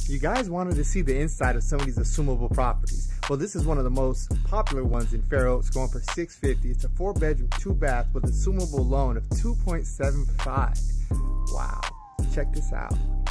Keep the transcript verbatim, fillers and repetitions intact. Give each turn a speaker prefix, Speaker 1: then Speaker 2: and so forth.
Speaker 1: You guys wanted to see the inside of some of these assumable properties. Well, this is one of the most popular ones in Fair Oaks, going for six fifty. It's a four bedroom, two bath with assumable loan of two point seven five. Wow, check this out.